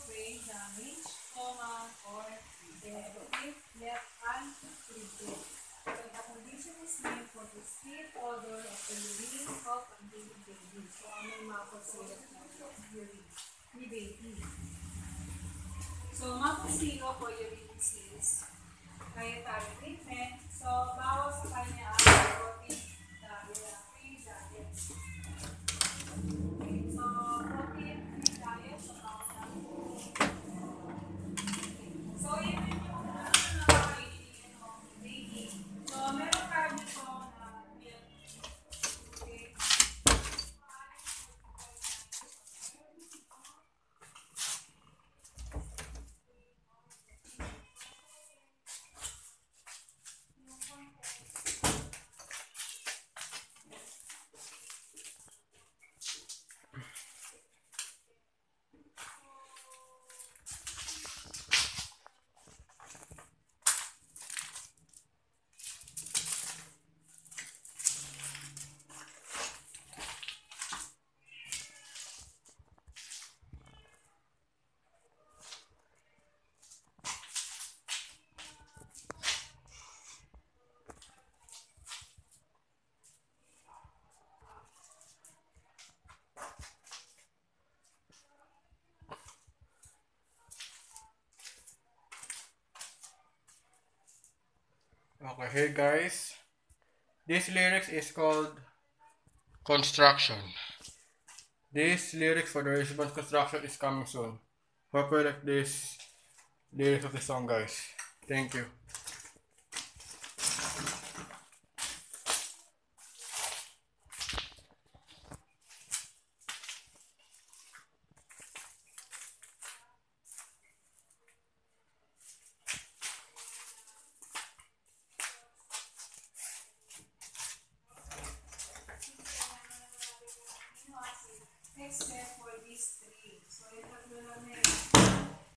brain damage, coma, or death if left untreated. So the condition is named for the sweet odor of the urine of a baby. So may maposirap na urine ni baby. So maposirap o urine disease, dietary treatment. So bawal sa kanya ang protein diet, free diet. Okay, so protein free diet, so bawal na. So yun yung nakakainin ng baby. So meron tayo dito na milk. Okay. Okay, hey guys, this lyrics is called Construction. This lyrics for the response construction is coming soon. Hope you like this lyrics of the song, guys. Thank you.